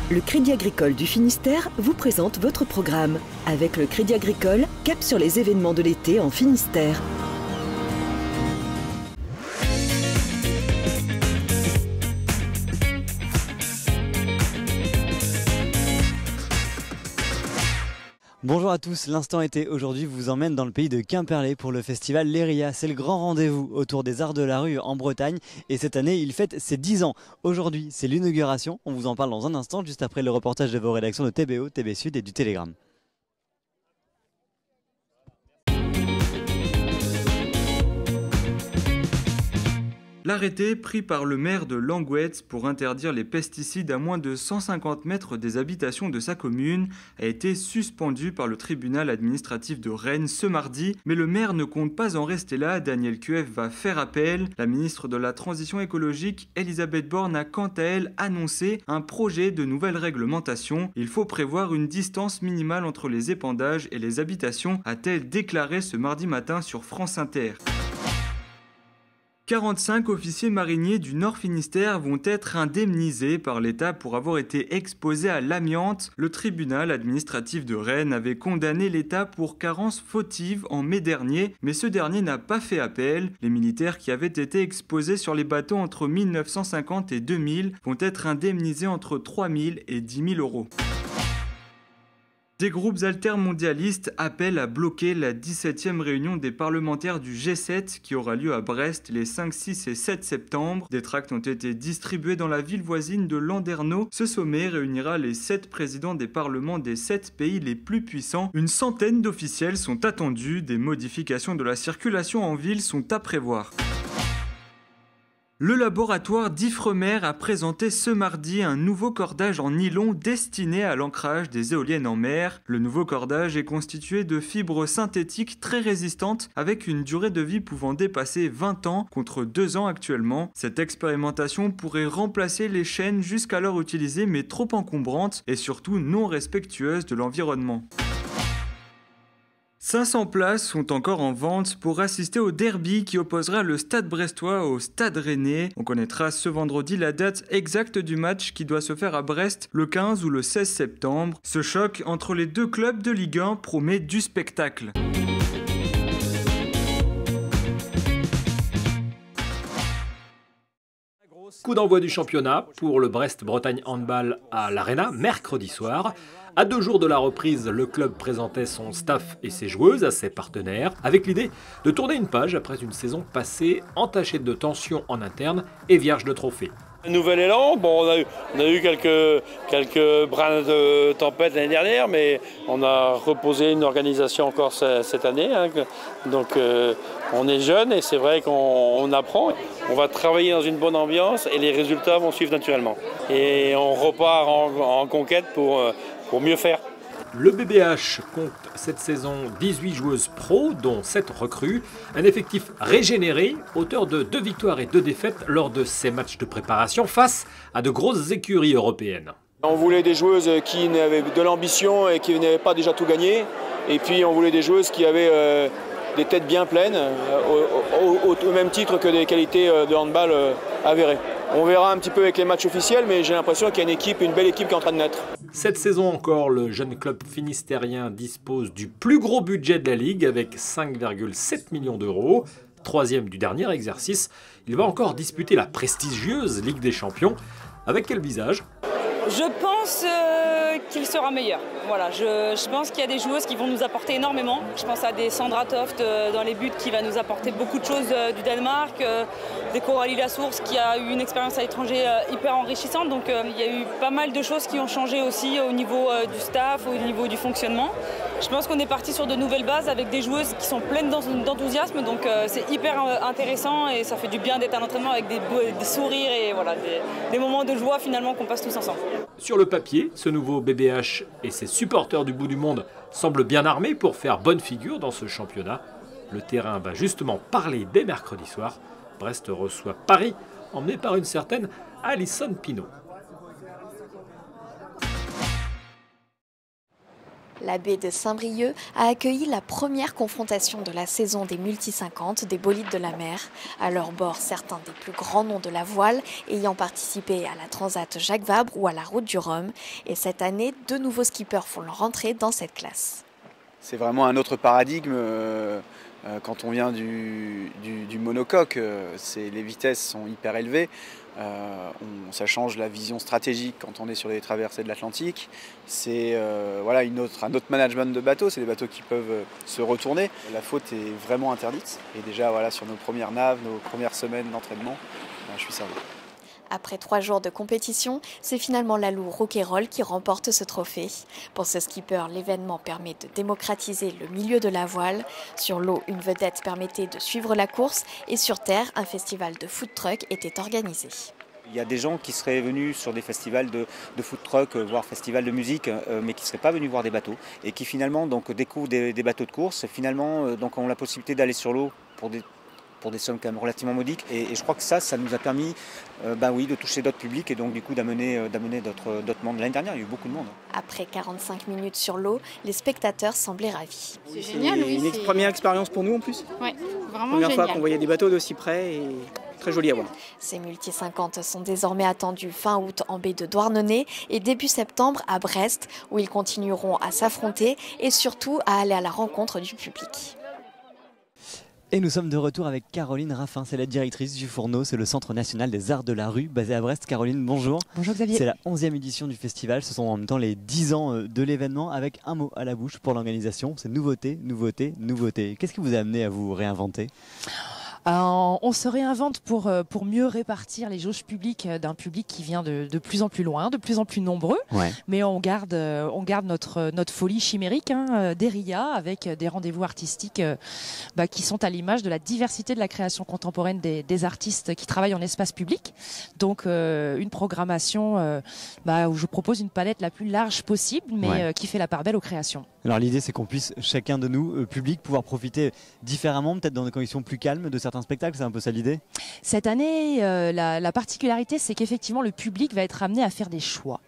Le Crédit Agricole du Finistère vous présente votre programme. Avec le Crédit Agricole, cap sur les événements de l'été en Finistère. Bonjour à tous, l'instant été aujourd'hui vous emmène dans le pays de Quimperlé pour le festival Léria. C'est le grand rendez-vous autour des arts de la rue en Bretagne et cette année il fête ses 10 ans. Aujourd'hui c'est l'inauguration, on vous en parle dans un instant juste après le reportage de vos rédactions de TBO, TB Sud et du Télégramme. L'arrêté pris par le maire de Langouette pour interdire les pesticides à moins de 150 mètres des habitations de sa commune a été suspendu par le tribunal administratif de Rennes ce mardi. Mais le maire ne compte pas en rester là. Daniel Cueff va faire appel. La ministre de la Transition écologique, Elisabeth Borne, a quant à elle annoncé un projet de nouvelle réglementation. Il faut prévoir une distance minimale entre les épandages et les habitations, a-t-elle déclaré ce mardi matin sur France Inter. 45 officiers mariniers du Nord Finistère vont être indemnisés par l'État pour avoir été exposés à l'amiante. Le tribunal administratif de Rennes avait condamné l'État pour carence fautive en mai dernier, mais ce dernier n'a pas fait appel. Les militaires qui avaient été exposés sur les bateaux entre 1950 et 2000 vont être indemnisés entre 3 000 et 10 000 euros. Des groupes altermondialistes appellent à bloquer la 17e réunion des parlementaires du G7 qui aura lieu à Brest les 5, 6 et 7 septembre. Des tracts ont été distribués dans la ville voisine de Landerneau. Ce sommet réunira les 7 présidents des parlements des 7 pays les plus puissants. Une centaine d'officiels sont attendus. Des modifications de la circulation en ville sont à prévoir. Le laboratoire d'Ifremer a présenté ce mardi un nouveau cordage en nylon destiné à l'ancrage des éoliennes en mer. Le nouveau cordage est constitué de fibres synthétiques très résistantes avec une durée de vie pouvant dépasser 20 ans contre 2 ans actuellement. Cette expérimentation pourrait remplacer les chaînes jusqu'alors utilisées mais trop encombrantes et surtout non respectueuses de l'environnement. 500 places sont encore en vente pour assister au derby qui opposera le Stade brestois au Stade rennais. On connaîtra ce vendredi la date exacte du match qui doit se faire à Brest le 15 ou le 16 septembre. Ce choc entre les deux clubs de Ligue 1 promet du spectacle. Coup d'envoi du championnat pour le Brest-Bretagne Handball à l'Arena mercredi soir. À 2 jours de la reprise, le club présentait son staff et ses joueuses à ses partenaires avec l'idée de tourner une page après une saison passée entachée de tensions en interne et vierge de trophées. Un nouvel élan, bon, on a eu quelques brins de tempête l'année dernière, mais on a reposé une organisation encore cette année. Donc on est jeune et c'est vrai qu'on apprend. On va travailler dans une bonne ambiance et les résultats vont suivre naturellement. Et on repart en conquête pour mieux faire. Le BBH compte cette saison 18 joueuses pro, dont 7 recrues. Un effectif régénéré, auteur de 2 victoires et 2 défaites lors de ces matchs de préparation face à de grosses écuries européennes. On voulait des joueuses qui avaient de l'ambition et qui n'avaient pas déjà tout gagné. Et puis on voulait des joueuses qui avaient des têtes bien pleines, au même titre que des qualités de handball avérées. On verra un petit peu avec les matchs officiels, mais j'ai l'impression qu'il y a une belle équipe qui est en train de naître. Cette saison encore, le jeune club finistérien dispose du plus gros budget de la Ligue avec 5,7 millions d'euros. 3e du dernier exercice, il va encore disputer la prestigieuse Ligue des Champions. Avec quel visage ? Je pense qu'il sera meilleur. Voilà, je pense qu'il y a des joueuses qui vont nous apporter énormément. Je pense à des Sandra Toft dans les buts qui va nous apporter beaucoup de choses du Danemark, des Coralie Lassource qui a eu une expérience à l'étranger hyper enrichissante. Donc il y a eu pas mal de choses qui ont changé aussi au niveau du staff, au niveau du fonctionnement. Je pense qu'on est parti sur de nouvelles bases avec des joueuses qui sont pleines d'enthousiasme. Donc c'est hyper intéressant et ça fait du bien d'être à l'entraînement avec des sourires et voilà, des moments de joie finalement qu'on passe tous ensemble. Sur le papier, ce nouveau BBH et ses supporters du bout du monde semblent bien armés pour faire bonne figure dans ce championnat. Le terrain va justement parler dès mercredi soir. Brest reçoit Paris, emmené par une certaine Alison Pinault. La baie de Saint-Brieuc a accueilli la première confrontation de la saison des multi-50 des bolides de la mer. À leur bord, certains des plus grands noms de la voile ayant participé à la Transat Jacques Vabre ou à la Route du Rhum. Et cette année, 2 nouveaux skippers font leur entrée dans cette classe. C'est vraiment un autre paradigme. Quand on vient du monocoque, les vitesses sont hyper élevées. Ça change la vision stratégique quand on est sur les traversées de l'Atlantique. C'est un autre management de bateaux, c'est des bateaux qui peuvent se retourner. La faute est vraiment interdite. Et déjà sur nos premières naves, nos premières semaines d'entraînement, je suis servi. Après 3 jours de compétition, c'est finalement l'Alou Rouquayrol qui remporte ce trophée. Pour ce skipper, l'événement permet de démocratiser le milieu de la voile. Sur l'eau, une vedette permettait de suivre la course et sur terre, un festival de food truck était organisé. Il y a des gens qui seraient venus sur des festivals de food truck, voire festivals de musique, mais qui ne seraient pas venus voir des bateaux et qui finalement découvrent des bateaux de course. Finalement, ont la possibilité d'aller sur l'eau pour des sommes quand même relativement modiques. Et je crois que ça nous a permis de toucher d'autres publics et donc du coup d'amener d'autres mondes. L'année dernière, il y a eu beaucoup de monde. Après 45 minutes sur l'eau, les spectateurs semblaient ravis. C'est génial, oui. Une première expérience pour nous en plus. Oui, vraiment première génial. fois qu'on voyait des bateaux d'aussi près et très joli à voir. Ces multi-50 sont désormais attendus fin août en baie de Douarnenez et début septembre à Brest, où ils continueront à s'affronter et surtout à aller à la rencontre du public. Et nous sommes de retour avec Caroline Raffin, c'est la directrice du Fourneau, c'est le Centre national des arts de la rue basé à Brest. Caroline, bonjour. Bonjour Xavier. C'est la 11e édition du festival, ce sont en même temps les 10 ans de l'événement avec un mot à la bouche pour l'organisation, c'est nouveauté, nouveauté, nouveauté. Qu'est-ce qui vous a amené à vous réinventer ? On se réinvente pour mieux répartir les jauges publiques d'un public qui vient de plus en plus loin, de plus en plus nombreux. Ouais. Mais on garde notre folie chimérique des RIA avec des rendez-vous artistiques qui sont à l'image de la diversité de la création contemporaine des artistes qui travaillent en espace public. Donc une programmation où je propose une palette la plus large possible, mais qui fait la part belle aux créations. Alors l'idée c'est qu'on puisse chacun de nous, public, pouvoir profiter différemment, peut-être dans des conditions plus calmes de certains spectacles, c'est un peu ça l'idée ? Cette année, la particularité c'est qu'effectivement le public va être amené à faire des choix,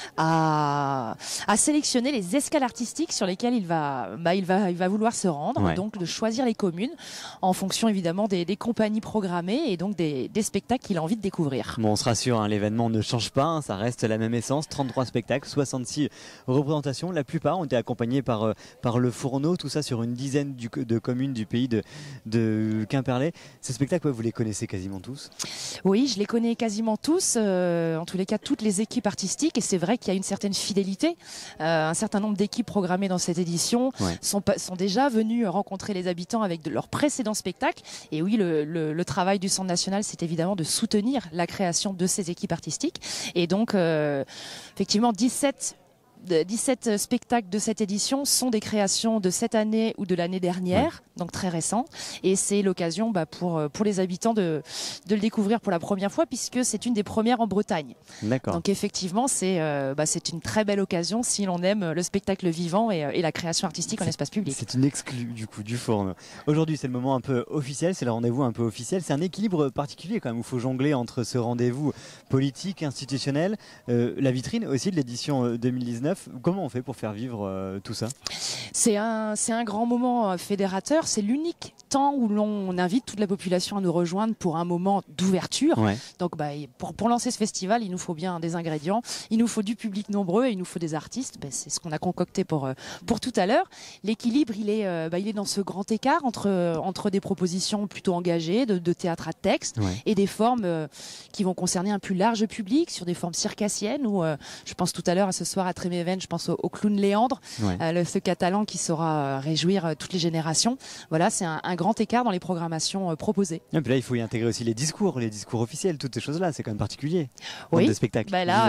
à sélectionner les escales artistiques sur lesquelles il va vouloir se rendre, donc de choisir les communes en fonction évidemment des compagnies programmées et donc des spectacles qu'il a envie de découvrir. Bon, on se rassure, l'événement ne change pas, ça reste la même essence, 33 spectacles, 66 représentations, la plupart ont été accompagnés par le Fourneau, tout ça sur une dizaine de communes du pays de Quimperlé. Ces spectacles, vous les connaissez quasiment tous ? Oui, je les connais quasiment tous, en tous les cas toutes les équipes artistiques, et c'est vrai qu'il y a une certaine fidélité. Un certain nombre d'équipes programmées dans cette édition sont déjà venues rencontrer les habitants avec leurs précédents spectacles. Et oui, le travail du Centre national, c'est évidemment de soutenir la création de ces équipes artistiques. Et donc, effectivement, 17 spectacles de cette édition sont des créations de cette année ou de l'année dernière, donc très récents. Et c'est l'occasion pour les habitants de le découvrir pour la première fois, puisque c'est une des premières en Bretagne. D'accord. Donc effectivement, c'est une très belle occasion si l'on aime le spectacle vivant et la création artistique en espace public. C'est une exclue du coup du Fourneau. Aujourd'hui, c'est le moment un peu officiel, c'est le rendez-vous un peu officiel. C'est un équilibre particulier quand même, où il faut jongler entre ce rendez-vous politique, institutionnel, la vitrine aussi de l'édition 2019. Comment on fait pour faire vivre tout ça ? C'est un grand moment fédérateur. C'est l'unique temps où l'on invite toute la population à nous rejoindre pour un moment d'ouverture. Donc pour lancer ce festival, il nous faut bien des ingrédients. Il nous faut du public nombreux et il nous faut des artistes. C'est ce qu'on a concocté pour tout à l'heure. L'équilibre, il est dans ce grand écart entre des propositions plutôt engagées de théâtre à texte et des formes qui vont concerner un plus large public, sur des formes circassiennes où je pense tout à l'heure à ce soir à Tréméven, je pense au clown Léandre, ce catalan qui saura réjouir toutes les générations. Voilà, c'est un grand écart dans les programmations proposées. Et puis là, il faut y intégrer aussi les discours officiels, toutes ces choses-là, c'est quand même particulier. Oui, des spectacles.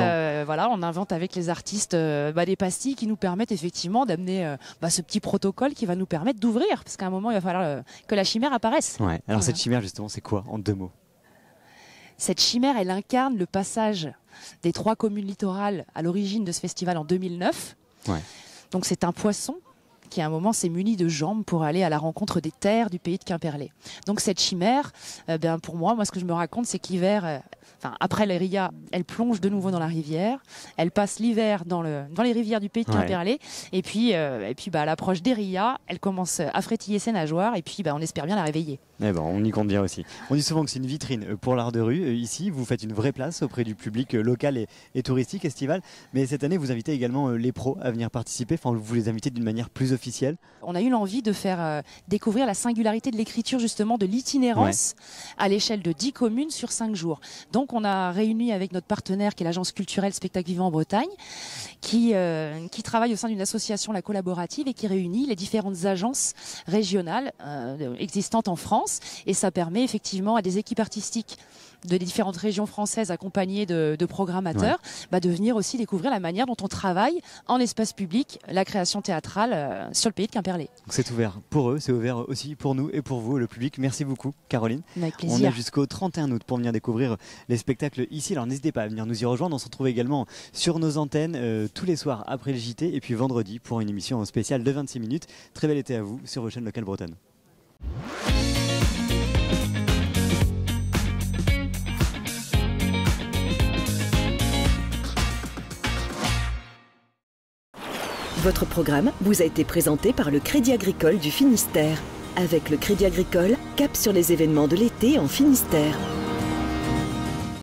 On invente avec les artistes des pastilles qui nous permettent effectivement d'amener ce petit protocole qui va nous permettre d'ouvrir, parce qu'à un moment, il va falloir que la chimère apparaisse. Alors cette chimère, justement, c'est quoi en 2 mots ? Cette chimère, elle incarne le passage des 3 communes littorales à l'origine de ce festival en 2009. Donc c'est un poisson qui à un moment s'est muni de jambes pour aller à la rencontre des terres du pays de Quimperlé. Donc cette chimère, pour moi, ce que je me raconte, c'est qu'hiver, après les RIA, elle plonge de nouveau dans la rivière, elle passe l'hiver dans les rivières du pays de Quimperlé, et puis à l'approche des RIA, elle commence à frétiller ses nageoires, et puis on espère bien la réveiller. On y compte bien aussi. On dit souvent que c'est une vitrine pour l'art de rue. Ici, vous faites une vraie place auprès du public local et touristique, estival. Mais cette année, vous invitez également les pros à venir participer. Vous les invitez d'une manière plus officielle. On a eu l'envie de faire découvrir la singularité de l'écriture, justement, de l'itinérance à l'échelle de 10 communes sur 5 jours. Donc, on a réuni avec notre partenaire, qui est l'agence culturelle Spectacle Vivant en Bretagne, qui travaille au sein d'une association, la Collaborative, et qui réunit les différentes agences régionales existantes en France. Et ça permet effectivement à des équipes artistiques de différentes régions françaises accompagnées de programmateurs de venir aussi découvrir la manière dont on travaille en espace public la création théâtrale sur le pays de Quimperlé. C'est ouvert pour eux, c'est ouvert aussi pour nous et pour vous, le public. Merci beaucoup Caroline. Avec plaisir. On est jusqu'au 31 août pour venir découvrir les spectacles ici. Alors n'hésitez pas à venir nous y rejoindre. On se retrouve également sur nos antennes tous les soirs après le JT et puis vendredi pour une émission spéciale de 26 minutes. Très bel été à vous sur vos chaînes locales bretonnes. Votre programme vous a été présenté par le Crédit Agricole du Finistère. Avec le Crédit Agricole, cap sur les événements de l'été en Finistère.